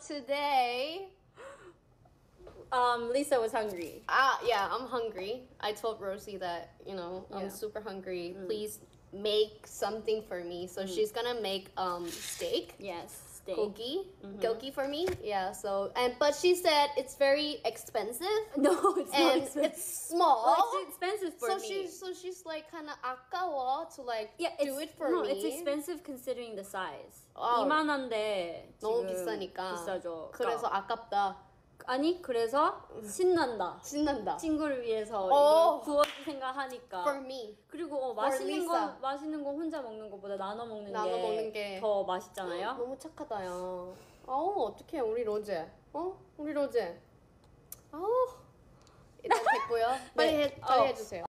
today, Lisa was hungry. yeah, I'm hungry. I told Rosie that, you know, I'm super hungry. Please make something for me. So she's gonna make steak. Yes, steak. Gogi for me. Yeah. So but she said it's very expensive. No, it's not expensive. It's small. Well, it's expensive for me. She's like kind of 아까워 to like do it for me. No, it's expensive considering the size. Oh. 이만한데 너무 지금 비싸니까. 비싸죠. 그래서 아깝다. 아니 그래서 신난다. 친구를 위해서 이걸 구워줄 생각하니까. For me. 그리고 맛있는 거 혼자 먹는 것보다 나눠 먹는 게 더 맛있잖아요. 너무 착하다 야. 어떡해 우리 로제. 우리 로제. 일단 됐고요. 빨리 해주세요.